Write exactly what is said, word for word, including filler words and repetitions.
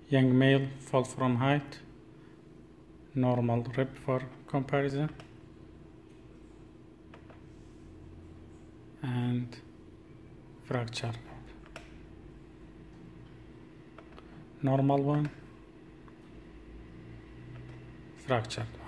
Young male fall from height, normal rib for comparison, and fracture rib. Normal one, fractured one.